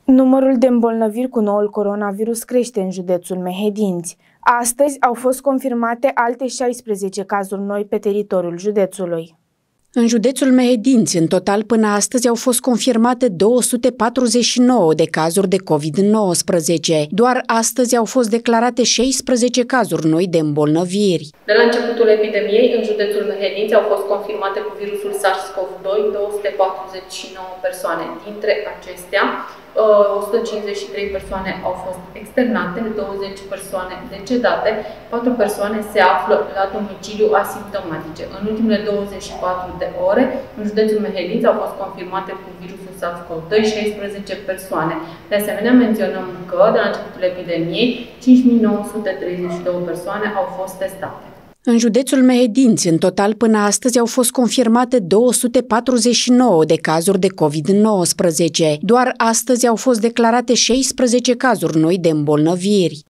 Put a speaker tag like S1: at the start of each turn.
S1: Numărul de îmbolnăviri cu noul coronavirus crește în județul Mehedinți. Astăzi au fost confirmate alte 16 cazuri noi pe teritoriul județului.
S2: În județul Mehedinți, în total, până astăzi au fost confirmate 249 de cazuri de COVID-19. Doar astăzi au fost declarate 16 cazuri noi de îmbolnăviri.
S3: De la începutul epidemiei, în județul Mehedinți au fost confirmate cu virusul SARS-CoV-2 249 persoane. Dintre acestea, 153 persoane au fost externate, 20 persoane decedate, 4 persoane se află la domiciliu asimptomatice. În ultimele 24 de ore, în județul Mehedinți au fost confirmate cu virusul SARS-CoV-2 16 persoane. De asemenea, menționăm că, de la începutul epidemiei, 5932 persoane au fost testate.
S2: În județul Mehedinți, în total, până astăzi au fost confirmate 249 de cazuri de COVID-19. Doar astăzi au fost declarate 16 cazuri noi de îmbolnăviri.